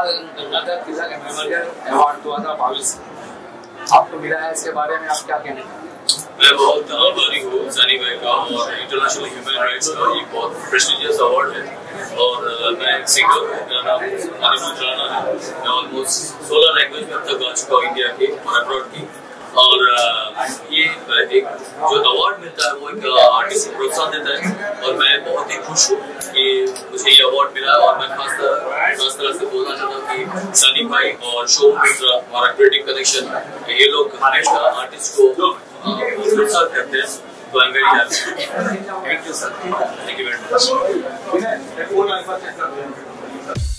Gangadhar Tilak memorial award 2022 आपको मिला है, इसके बारे में आप क्या कहना चाहते हैं? मैं बहुत आभारी हूँ सनी भाई का, और इंटरनेशनल ह्यूमन राइट्स का ये बहुत प्रेस्टिजियस अवार्ड है। और मैं एक सिंगर हूँ, मेरा नाम अनिरुद्ध राणा है। मैं ऑलमोस्ट 16 लैंग्वेज में अब तक गा चुका हूँ, इंडिया की और अब्रॉड की। और ये एक जो अवार्ड मिलता है वो एक आर्टिस्ट को प्रोत्साहन देता है, और मैं बहुत ही खुश हूँ कि मुझे ये अवार्ड मिला। और मैं खास तरह से बोलना चाहता हूँ कि सनी भाई और शो मित्रा, हमारा क्रिएटिव कनेक्शन, ये लोग हमेशा आर्टिस्ट को प्रोत्साहित करते हैं। तो I am very happy. Thank you sir. Thank you very much.